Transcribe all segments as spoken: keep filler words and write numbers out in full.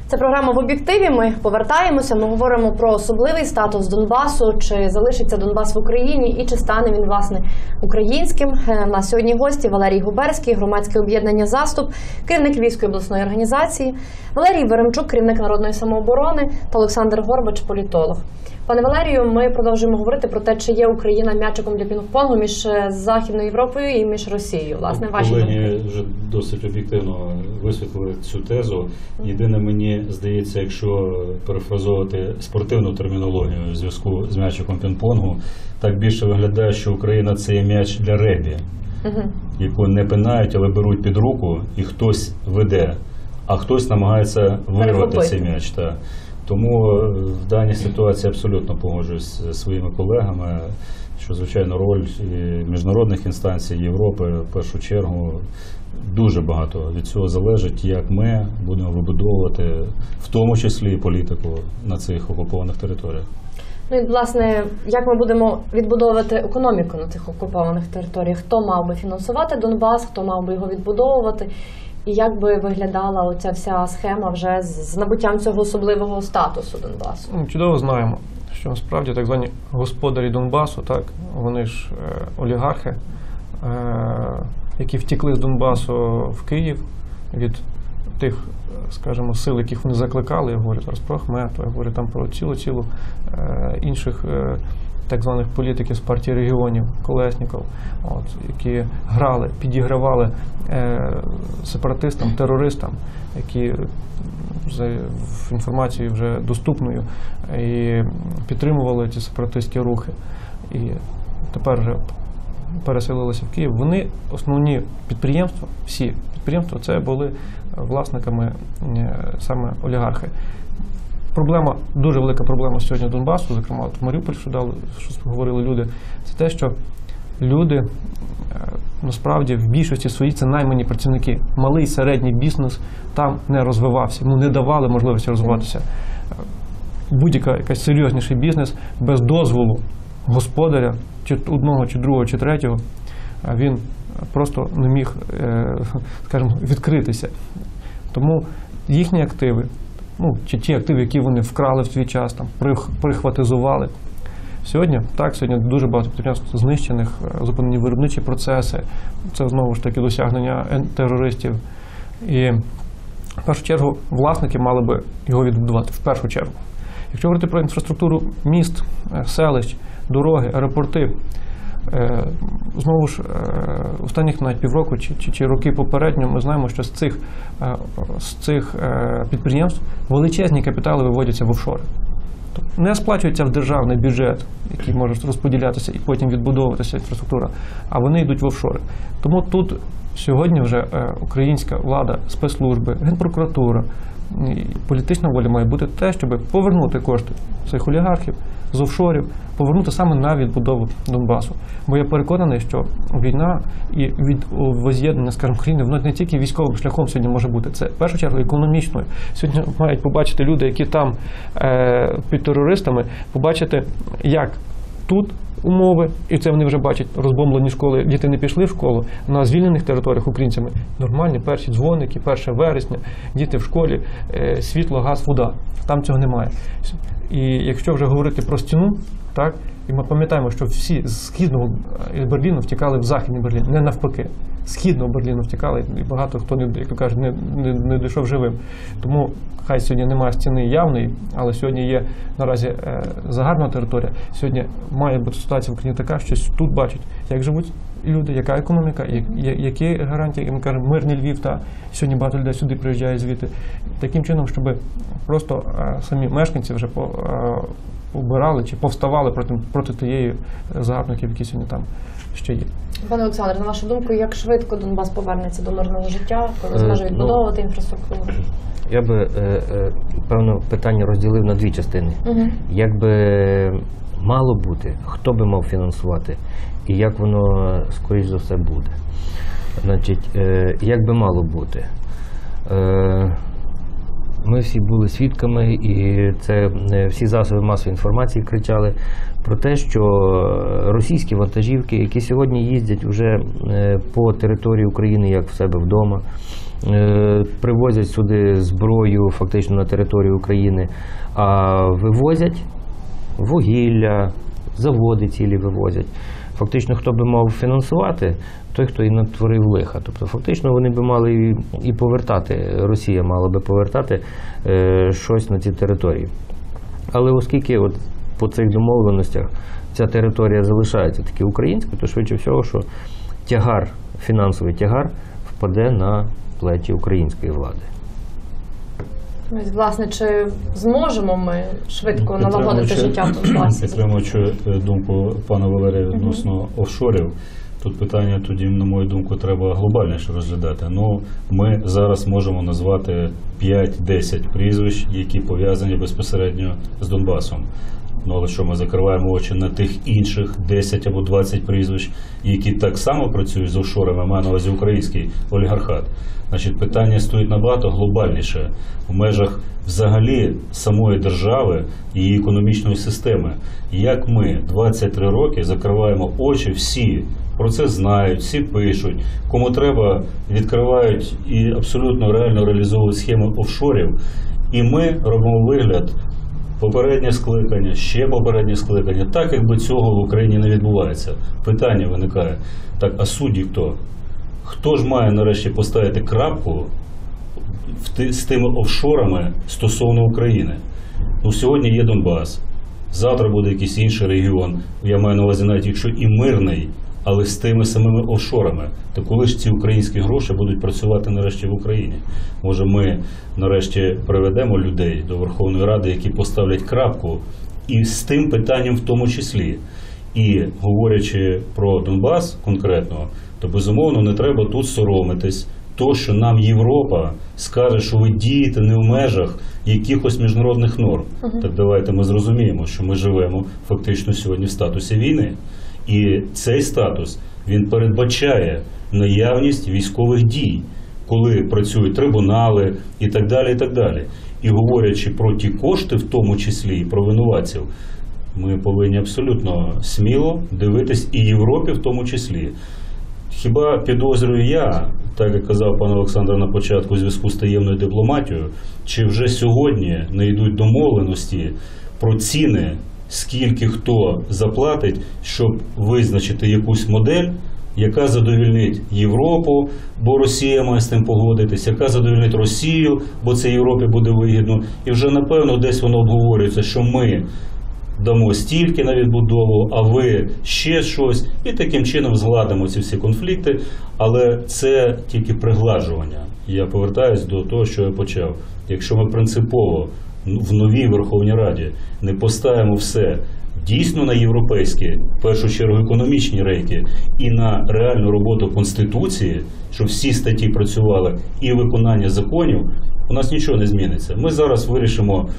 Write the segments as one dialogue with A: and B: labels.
A: Це програма «В об'єктиві». Ми повертаємося, ми говоримо про особливий статус Донбасу, чи залишиться Донбас в Україні і чи стане він, власне, українським. У нас сьогодні гості Валерій Губерський, громадське об'єднання «Заступ», керівник Львівської обласної організації, Валерій Веремчук, керівник Народної самооборони та Олександр Горбач, політолог. Пане Валерію, ми продовжуємо говорити про те, чи є Україна м'ячиком для пінг-понгу між Західною Європою і між Росією. Власне, ваші
B: Колеги вже досить об'єктивно висвітлили цю тезу. Єдине, мені здається, якщо перефразовувати спортивну термінологію в зв'язку з м'ячиком пінг-понгу, так більше виглядає, що Україна – це є м'яч для регбі, угу. яку не пинають, але беруть під руку, і хтось веде, а хтось намагається вирвати цей м'яч. Та. Тому в даній ситуації абсолютно погоджуюсь зі своїми колегами, що, звичайно, роль міжнародних інстанцій Європи, в першу чергу, дуже багато від цього залежить, як ми будемо вибудовувати, в тому числі і політику на цих окупованих територіях.
A: Ну і, власне, як ми будемо відбудовувати економіку на цих окупованих територіях? Хто мав би фінансувати Донбас, хто мав би його відбудовувати? І як би виглядала оця вся схема вже з набуттям цього особливого статусу Донбасу?
C: Чудово знаємо, що насправді так звані господарі Донбасу, так, вони ж е, олігархи, е, які втекли з Донбасу в Київ від тих, скажімо, сил, яких вони закликали. Я говорю зараз про Ахметова, я говорю там про цілу-цілу е, інших е, так званих політиків з партії регіонів, Колесніков, от, які грали, підігравали е, сепаратистам, терористам, які за інформацією вже доступною і підтримували ці сепаратистські рухи. І тепер вже переселилися в Київ. Вони, основні підприємства, всі підприємства, це були власниками е, саме олігархи. Проблема, дуже велика проблема сьогодні Донбасу, зокрема от в Маріуполі, що дали, що говорили люди, це те, що люди насправді в більшості своїй це наймані працівники. Малий, середній бізнес там не розвивався, ну не давали можливості розвиватися. Будь-який якийсь серйозніший бізнес без дозволу господаря, чи одного, чи другого, чи третього, він просто не міг, скажімо, відкритися. Тому їхні активи, ну, чи ті активи, які вони вкрали в свій час, там, прихватизували. Сьогодні, так, сьогодні дуже багато підприємств знищених, зупинені виробничі процеси, це знову ж таки досягнення терористів. І в першу чергу власники мали би його відбудувати, в першу чергу. Якщо говорити про інфраструктуру міст, селищ, дороги, аеропорти, знову ж, останніх навіть півроку чи, чи, чи роки попередньо ми знаємо, що з цих, з цих підприємств величезні капітали виводяться в офшори. Тобто не сплачується в державний бюджет, який може розподілятися і потім відбудовуватися інфраструктура, а вони йдуть в офшори. Тому тут сьогодні вже українська влада, спецслужби, Генпрокуратура, політична воля має бути те, щоб повернути кошти цих олігархів з офшорів, повернути саме на відбудову Донбасу. Бо я переконаний, що війна і від воз'єднання, скажімо, країни, воно не тільки військовим шляхом сьогодні може бути, це в першу чергу економічною. Сьогодні мають побачити люди, які там е, під терористами, побачити, як тут умови, і це вони вже бачать, розбомблені школи, діти не пішли в школу, на звільнених територіях українцями нормальні перші дзвоники, перше вересня, діти в школі, е, світло, газ, вода. Там цього немає. І якщо вже говорити про стіну, так, і ми пам'ятаємо, що всі з Східного Берліну втікали в Західний Берлін, не навпаки. З Східного Берліну втікали, і багато хто, не, як то кажуть, не, не, не дійшов живим. Тому хай сьогодні немає стіни явної, але сьогодні є наразі е, загарбна територія. Сьогодні має бути ситуація в Україні така, що тут бачать, як живуть люди, яка економіка, які гарантії, як ми кажемо, мирний Львів, та сьогодні багато людей сюди приїжджає звідти. Таким чином, щоб просто е, самі мешканці вже по, е, обирали чи повставали проти, проти тієї загарбників, які сьогодні там ще є.
A: Пане Олександре, на вашу думку, як швидко Донбас повернеться до мирного життя, коли зможе відбудовувати інфраструктуру?
D: Я би, певно, питання розділив на дві частини. Угу. Як би мало бути, хто би мав фінансувати і як воно, скоріш за все, буде. Значить, як би мало бути? Ми всі були свідками, і це всі засоби масової інформації кричали про те, що російські вантажівки, які сьогодні їздять вже по території України, як в себе вдома, е, привозять сюди зброю фактично на територію України, а вивозять вугілля, заводи цілі вивозять. Фактично, хто би мав фінансувати, той, хто і натворив лиха. Тобто, фактично, вони би мали і, і повертати, Росія мала би повертати е, щось на ці території. Але оскільки от по цих домовленостях ця територія залишається таки українською, то швидше всього, що тягар, фінансовий тягар впаде на плечі української влади.
A: Ось, власне, чи зможемо ми швидко налагодити життя в Донбасі?
B: Підтримуючи думку пана Валерія відносно офшорів, тут питання тоді, на мою думку, треба глобальніше розглядати. Ну, ми зараз можемо назвати п'ять-десять прізвищ, які пов'язані безпосередньо з Донбасом. Ну, але що, ми закриваємо очі на тих інших десять або двадцять прізвищ, які так само працюють з офшорами, маю на увазі український олігархат. Значить, питання стоїть набагато глобальніше в межах взагалі самої держави і її економічної системи. Як ми двадцять три роки закриваємо очі, всі про це знають, всі пишуть, кому треба відкривають і абсолютно реально реалізовують схеми офшорів, і ми робимо вигляд, попереднє скликання, ще попереднє скликання, так якби цього в Україні не відбувається. Питання виникає, так, а судді хто? Хто ж має нарешті поставити крапку в ти, з тими офшорами стосовно України? Ну, сьогодні є Донбас, завтра буде якийсь інший регіон, я маю на увазі навіть якщо і мирний, але з тими самими офшорами. То коли ж ці українські гроші будуть працювати нарешті в Україні? Може, ми нарешті приведемо людей до Верховної Ради, які поставлять крапку, і з тим питанням в тому числі. І говорячи про Донбас конкретно, то безумовно не треба тут соромитись. То, що нам Європа скаже, що ви дієте не в межах якихось міжнародних норм. Uh-huh. Так давайте ми зрозуміємо, що ми живемо фактично сьогодні в статусі війни. І цей статус, він передбачає наявність військових дій, коли працюють трибунали і так далі, і так далі. І говорячи про ті кошти, в тому числі і про винуватців, ми повинні абсолютно сміло дивитись і Європі в тому числі. Хіба підозрюю я, так як казав пан Олександр на початку, у зв'язку з таємною дипломатією, чи вже сьогодні не йдуть домовленості про ціни, скільки хто заплатить, щоб визначити якусь модель, яка задовільнить Європу, бо Росія має з тим погодитись, яка задовільнить Росію, бо це Європі буде вигідно. І вже, напевно, десь воно обговорюється, що ми дамо стільки на відбудову, а ви ще щось, і таким чином згладимо ці всі конфлікти, але це тільки пригладжування. Я повертаюсь до того, що я почав. Якщо ми принципово в новій Верховній Раді не поставимо все дійсно на європейські, в першу чергу економічні рейки, і на реальну роботу Конституції, щоб всі статті працювали, і виконання законів, у нас нічого не зміниться. Ми зараз вирішимо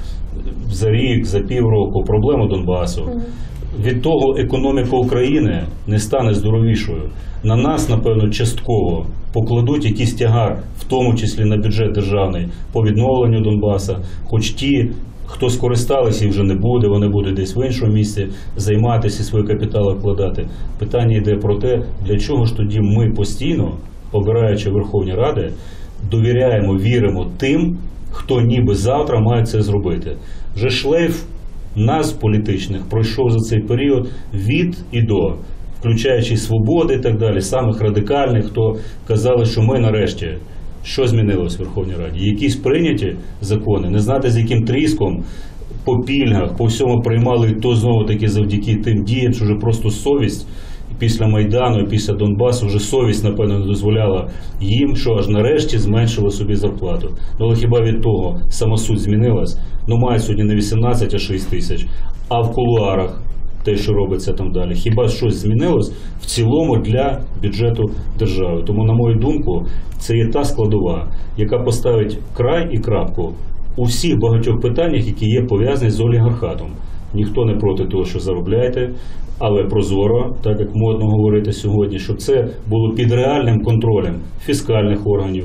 B: за рік, за півроку проблему Донбасу. Від того економіка України не стане здоровішою. На нас, напевно, частково покладуть якийсь тягар, в тому числі на бюджет державний, по відновленню Донбаса, хоч ті, хто скористалися і вже не буде, вони будуть десь в іншому місці займатися, свої капітали вкладати. Питання йде про те, для чого ж тоді ми постійно, обираючи Верховні Ради, довіряємо, віримо тим, хто ніби завтра має це зробити. Вже шлейф нас політичних пройшов за цей період від і до, включаючи свободи і так далі, самих радикальних, хто казали, що ми нарешті, що змінилось в Верховній Раді? Якісь прийняті закони, не знати з яким тріском, по пільгах, по всьому приймали, і то знову-таки завдяки тим діям, що вже просто совість після Майдану, після Донбасу, вже совість, напевно, не дозволяла їм, що аж нарешті зменшили собі зарплату. Ну, але хіба від того сама суть змінилась? Ну, мають сьогодні не вісімнадцять, а шість тисяч. А в кулуарах те, що робиться там далі, хіба щось змінилось в цілому для бюджету держави? Тому, на мою думку, це є та складова, яка поставить край і крапку у всіх багатьох питаннях, які є пов'язані з олігархатом. Ніхто не проти того, що заробляєте, але прозоро, так як модно говорити сьогодні, щоб це було під реальним контролем фіскальних органів,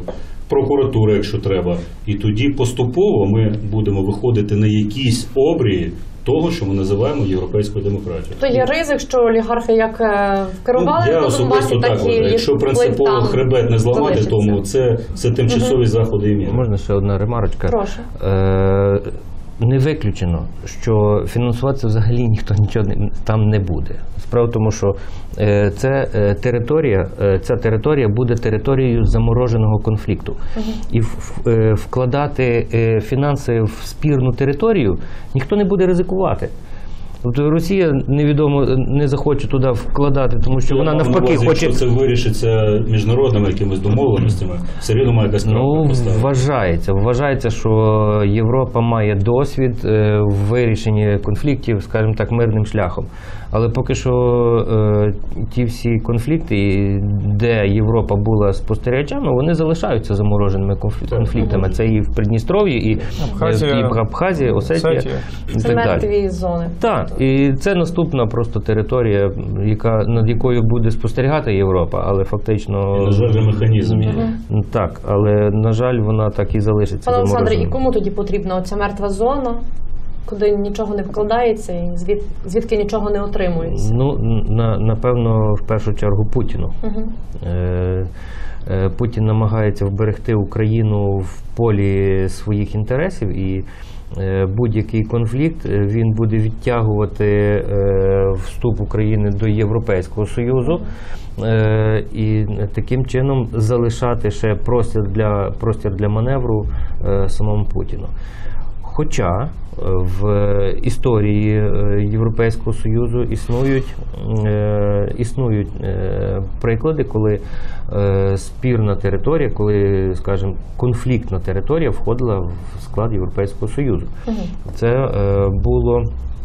B: прокуратури, якщо треба. І тоді поступово ми будемо виходити на якісь обрії того, що ми називаємо європейською демократією.
A: То є ризик, що олігархи як е, керували
B: Ну, я
A: на
B: особисто
A: Донбасі,
B: так
A: так і
B: вважаю. Якщо
A: вплив
B: принципово
A: там
B: хребет не зламати,
A: залишиться.
B: тому це, це тимчасові заходи і міри.
D: Можна ще одна ремарочка?
A: Прошу.
D: Е, не виключено, що фінансуватися взагалі ніхто нічого не- там не буде. Справа в тому, що е, це е, територія, е, ця територія буде територією замороженого конфлікту. І в- е, вкладати е, фінанси в спірну територію ніхто не буде ризикувати. Тобто Росія невідомо не захоче туди вкладати, тому що
B: Я
D: вона
B: мав на
D: навпаки
B: увазі,
D: хоче.
B: Якщо це вирішиться міжнародними якимись домовленостями, все рівно має якась крапка
D: Ну,
B: поставити.
D: вважається. Вважається, що Європа має досвід е, в вирішенні конфліктів, скажімо так, мирним шляхом. Але поки що е, ті всі конфлікти, де Європа була спостерігачами, вони залишаються замороженими конфлі- конфліктами. Це і в Придністров'ї, і
C: Абхазія,
D: і в Абхазії, Осетія
C: Осетія.
D: і
A: Це
D: так далі.
A: мертві зони.
D: Так, і це наступна просто територія, яка, над якою буде спостерігати Європа, але фактично...
B: І, на жаль, механізм є.
D: Так, але, на жаль, вона так і залишиться
A: Пане Олександре, і
D: замороженою.
A: кому тоді потрібна оця мертва зона, куди нічого не вкладається і звід, звідки нічого не отримується?
D: Ну, на, напевно, в першу чергу Путіну.
A: Угу.
D: Е, е, Путін намагається вберегти Україну в полі своїх інтересів, і е, будь-який конфлікт е, він буде відтягувати е, вступ України до Європейського Союзу е, і таким чином залишати ще простір для, простір для маневру е, самому Путіну. Хоча е, в історії е, Європейського Союзу існують, е, існують е, приклади, коли е, спірна територія, коли, скажімо, конфліктна територія входила в склад Європейського Союзу. Це е, було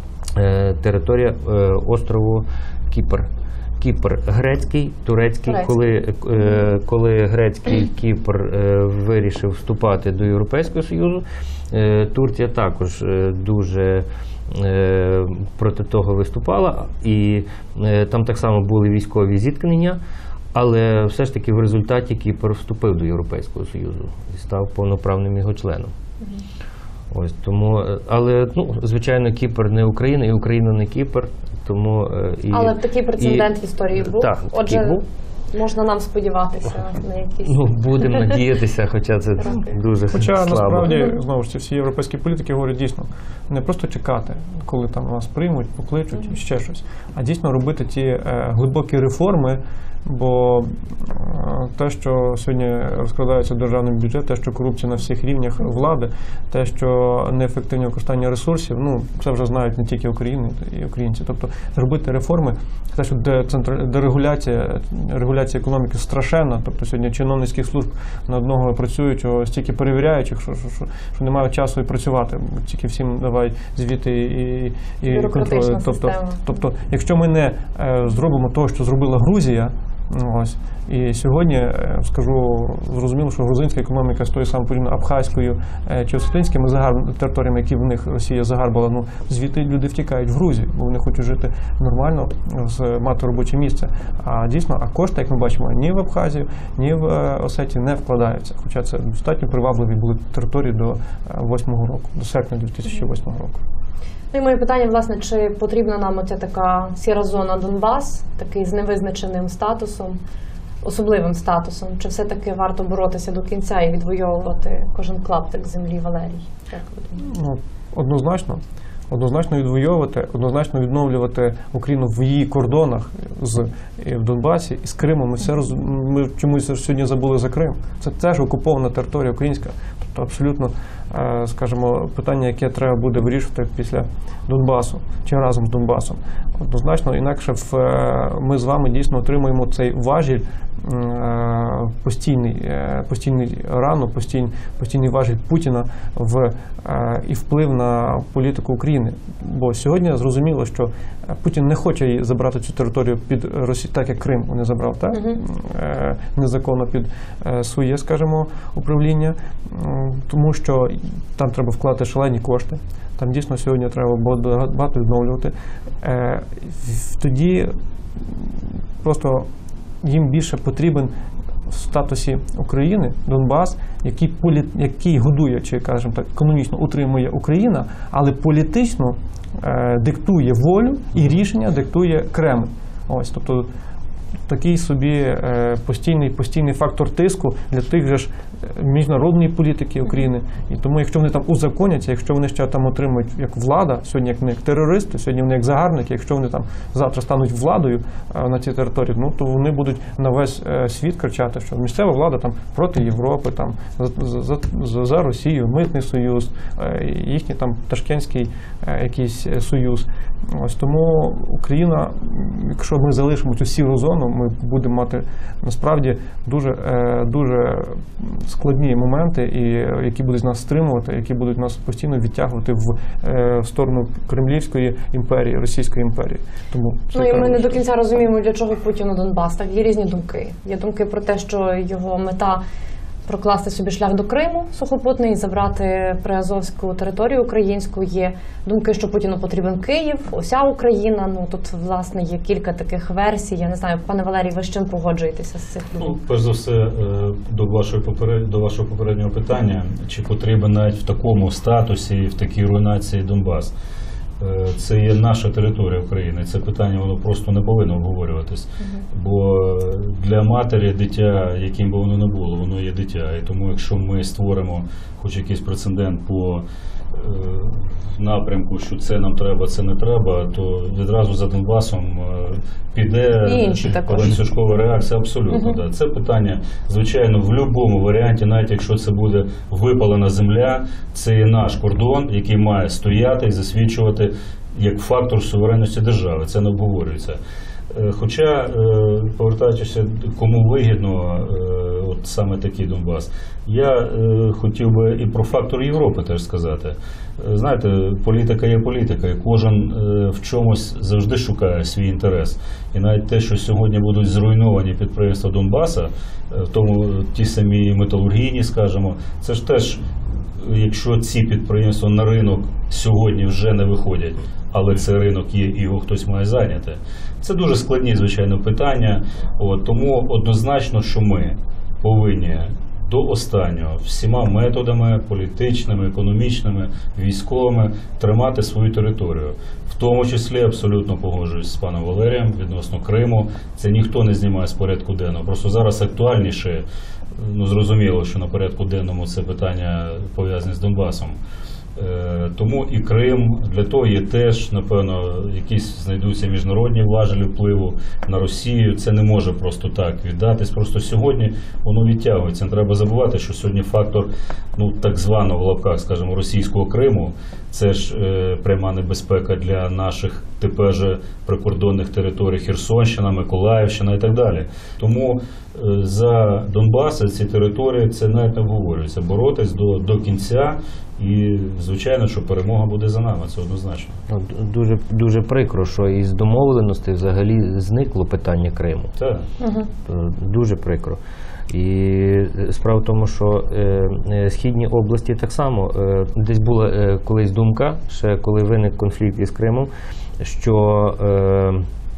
D: е, територія е, острову Кіпр. Кіпр грецький, турецький,
A: Турецький.
D: коли, е, коли грецький Кіпр е, вирішив вступати до Європейського Союзу, е, Турція також е, дуже е, проти того виступала, і е, там так само були військові зіткнення, але все ж таки в результаті Кіпр вступив до Європейського Союзу і став повноправним його членом. Ось тому, е, але ну, звичайно, Кіпр не Україна, і Україна не Кіпр, тому е, і
A: Але такий прецедент
D: і-
A: в історії був.
D: Так, такий
A: Отже,
D: був.
A: можна нам сподіватися на якісь.
D: Ну, будемо надіятися, хоча це дуже
C: Хоча
D: слабо.
C: насправді знову ж ці всі європейські політики говорять дійсно не просто чекати, коли там нас приймуть, покличуть і ще щось, а дійсно робити ті е, глибокі реформи. Бо е, те, що сьогодні розкрадається державний бюджет, те, що корупція на всіх рівнях влади, те, що неефективне використання ресурсів, ну це вже знають не тільки Україна і українці. Тобто зробити реформи, те, що децентра- дерегуляція, регуляція економіки страшенна. Тобто сьогодні чиновницьких служб на одного працюючого стільки перевіряючих, що, що, що, що немає часу і працювати. Тільки всім давай звіти і, і
A: Бюрократична
C: контроль. Тобто,
A: система.
C: тобто, якщо ми не е, зробимо того, що зробила Грузія. Ось. І сьогодні, е, скажу, зрозуміло, що грузинська економіка з тою самою подібною абхазькою е, чи осетинськими загар- територіями, які в них Росія загарбала, ну, звідти люди втікають в Грузію, бо вони хочуть жити нормально, з, мати робоче місце. А дійсно, а кошти, як ми бачимо, ні в Абхазію, ні в е, Осетії не вкладаються. Хоча це достатньо привабливі були території до восьмого року, до серпня дві тисячі восьмого року.
A: Ну і моє питання, власне, чи потрібна нам оця така сіра зона Донбас, такий з невизначеним статусом, особливим статусом, чи все-таки варто боротися до кінця і відвоювати кожен клаптик землі, Валерій? Як ви думаєте?
C: Ну, однозначно. Однозначно відвоювати, однозначно відновлювати Україну в її кордонах з і в Донбасі і з Кримом. Ми все роз... ми чомусь сьогодні забули за Крим. Це теж окупована територія українська. Тобто абсолютно, е, скажімо, питання, яке треба буде вирішувати після Донбасу чи разом з Донбасом. Однозначно, інакше в, е, ми з вами дійсно отримуємо цей важіль, е, постійний, е, постійний рану, постійний, постійний важіль Путіна в, е, і вплив на політику України. Бо сьогодні зрозуміло, що Путін не хоче забрати цю територію під Росію, так як Крим вони забрав, так? Е, незаконно під е, своє, скажімо, управління, М, тому що там треба вкладати шалені кошти. Там дійсно сьогодні треба багато відновлювати. Е, в- тоді просто їм більше потрібен в статусі України Донбас, який, полі, який годує, чи, скажімо так, економічно утримує Україна, але політично е, диктує волю і рішення диктує Кремль. Ось, тобто такий собі е, постійний, постійний фактор тиску для тих же ж міжнародної політики України. І тому, якщо вони там узаконяться, якщо вони ще там отримують як влада, сьогодні як не як терористи, сьогодні вони як загарбники, якщо вони там завтра стануть владою е, на цій території, ну то вони будуть на весь е, світ кричати, що місцева влада там проти Європи, там за, за, за, за Росію, митний союз, е, їхній там ташкентський е, якийсь союз. Ось тому Україна, якщо ми залишимо цю сіру зону, ми будемо мати насправді дуже, е, дуже складні моменти, і які будуть нас стримувати, які будуть нас постійно відтягувати в, е, в сторону Кремлівської імперії, Російської імперії. Тому
A: ну і ми не до кінця розуміємо, для чого Путіну Донбас. Так, є різні думки. Є думки про те, що його мета прокласти собі шлях до Криму сухопутний і забрати приазовську територію українську. Є думки, що Путіну потрібен Київ, уся Україна. Ну тут, власне, є кілька таких версій. Я не знаю, пане Валерій, ви з чим погоджуєтеся з цих думок?
B: Ну, перш за все, до вашої поперед... до вашого попереднього питання, чи потрібен навіть в такому статусі, в такій руйнації Донбас? Це є наша територія України. Це питання воно просто не повинно обговорюватись. Uh-huh. Бо для матері дитя, яким би воно не було, воно є дитя. І тому якщо ми створимо хоч якийсь прецедент по е, напрямку, що це нам треба, це не треба, то відразу за Донбасом е, піде ланцюжкова реакція. Абсолютно. Uh-huh. Да. Це питання, звичайно, в будь-якому варіанті, навіть якщо це буде випалена земля, це є наш кордон, який має стояти і засвідчувати як фактор суверенності держави. Це не обговорюється. Хоча, повертаючись, кому вигідно от саме такий Донбас, я хотів би і про фактор Європи теж сказати. Знаєте, політика є політика, і кожен в чомусь завжди шукає свій інтерес. І навіть те, що сьогодні будуть зруйновані підприємства Донбаса, в тому ті самі металургійні, скажімо, це ж теж, якщо ці підприємства на ринок сьогодні вже не виходять, але цей ринок є і його хтось має зайняти. Це дуже складні, звичайно, питання. От, тому однозначно, що ми повинні до останнього всіма методами політичними, економічними, військовими тримати свою територію. В тому числі, абсолютно погоджуюсь з паном Валерієм відносно Криму. Це ніхто не знімає з порядку денного. Просто зараз актуальніше, ну зрозуміло, що на порядку денному це питання пов'язане з Донбасом. Тому і Крим, для того є теж, напевно, якісь знайдуться міжнародні важелі впливу на Росію. Це не може просто так віддатись. Просто сьогодні воно відтягується. Не треба забувати, що сьогодні фактор, ну, так званого в лапках, скажімо, російського Криму, це ж е, пряма небезпека для наших тепер же прикордонних територій Херсонщина, Миколаївщина і так далі. Тому е, за Донбас, за ці території, це навіть не обговорюється. Боротись до, до кінця. І, звичайно, що перемога буде за нами, це однозначно.
D: Дуже, дуже прикро, що із домовленостей взагалі зникло питання Криму.
B: Так.
A: Угу.
D: Дуже прикро. І справа в тому, що е, східні області так само, е, десь була е, колись думка, ще коли виник конфлікт із Кримом, що е,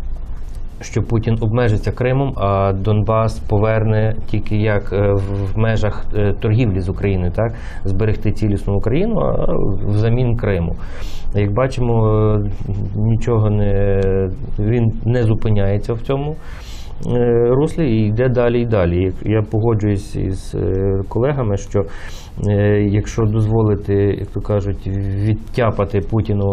D: що Путін обмежиться Кримом, а Донбас поверне тільки як в межах торгівлі з Україною, так, зберегти цілісну Україну, а взамін Криму. Як бачимо, нічого не, він не зупиняється в цьому руслі і йде далі і далі. Я погоджуюсь із колегами, що якщо дозволити, як то кажуть, відтяпати Путіну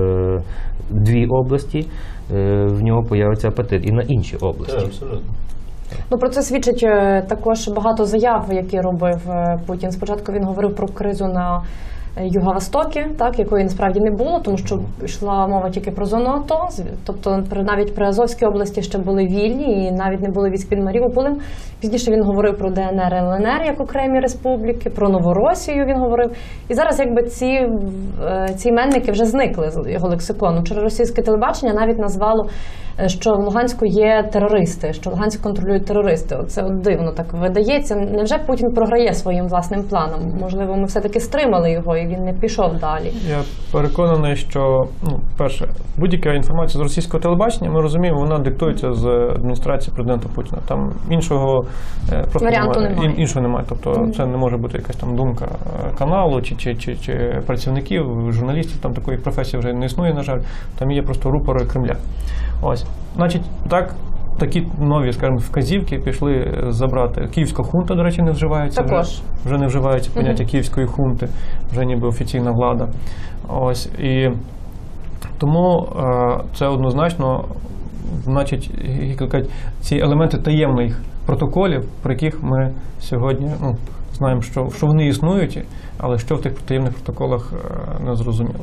D: дві області, в нього появиться апетит і на інші області.
B: Так, абсолютно.
A: Ну, про це свідчить також багато заяв, які робив Путін. Спочатку він говорив про кризу на Юго-Востокі, так, якої насправді не було, тому що йшла мова тільки про зону АТО, тобто навіть при Азовській області ще були вільні і навіть не було військ під Маріуполем. Пізніше він говорив про Де Ен Ер, Ел Ен Ер як окремі республіки, про Новоросію він говорив. І зараз якби ці, ці іменники вже зникли з його лексикону. Вчора російське телебачення навіть назвало що в Луганську є терористи, що Луганськ контролюють терористи. Це от дивно так видається. Невже Путін програє своїм власним планом? Можливо, ми все-таки стримали його і він не пішов далі?
C: Я переконаний, що, ну, перше, будь-яка інформація з російського телебачення, ми розуміємо, вона диктується з адміністрації президента Путіна. Там іншого е, просто
A: варіанту
C: немає.
A: немає.
C: Ін- іншого немає. Тобто mm-hmm. це не може бути якась там думка каналу чи, чи, чи, чи працівників, журналістів. Там такої професії вже не існує, на жаль. Там є просто рупори Кремля. Ось. Значить, так, такі нові, скажімо, вказівки пішли забрати. Київська хунта, до речі, не вживається.
A: Також.
C: Вже, вже не вживається поняття
A: mm-hmm.
C: київської хунти, вже ніби офіційна влада. Ось. І тому е, це однозначно, значить, як кажуть, ці елементи таємних протоколів, про яких ми сьогодні, ну, знаємо, що, що вони існують, але що в тих таємних протоколах е, не зрозуміло.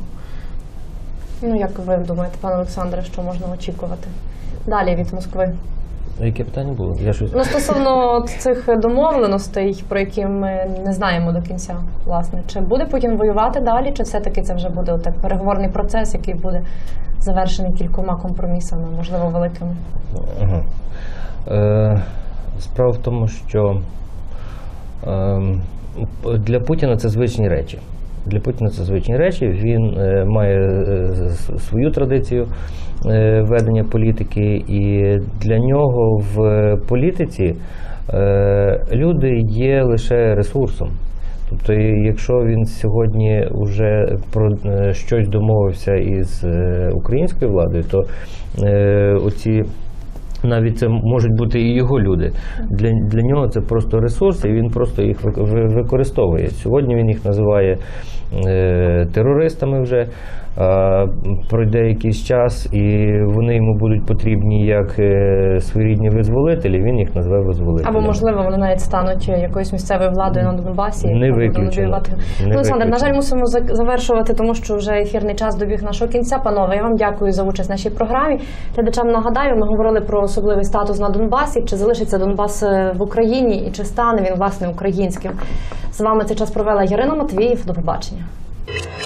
A: Ну, як ви думаєте, пане Олександре, що можна очікувати далі від Москви?
D: Яке питання було? Я щось...
A: Ну, стосовно цих домовленостей, про які ми не знаємо до кінця, власне. Чи буде Путін воювати далі, чи все-таки це вже буде отак переговорний процес, який буде завершений кількома компромісами, можливо, великими?
D: Ага. Е, справа в тому, що е, для Путіна це звичні речі. Для Путіна це звичні речі. Він е, має е, свою традицію е, ведення політики, і для нього в політиці е, люди є лише ресурсом. Тобто, якщо він сьогодні вже про е, щось домовився із е, українською владою, то е, оці навіть це можуть бути і його люди. Для, для нього це просто ресурси, і він просто їх використовує. Сьогодні він їх називає е, терористами вже. А, пройде якийсь час, і вони йому будуть потрібні як е, своєрідні визволителі, він їх назве визволителями.
A: Або, можливо, вони навіть стануть якоюсь місцевою владою на Донбасі.
D: Не виключено.
A: Не Олександр, на жаль, мусимо завершувати, тому що вже ефірний час добіг нашого кінця. Панове, я вам дякую за участь в нашій програмі. Глядачам нагадаю, ми говорили про особливий статус на Донбасі, чи залишиться Донбас в Україні і чи стане він, власне, українським. З вами цей час провела Ярина Матвіїв. До побачення.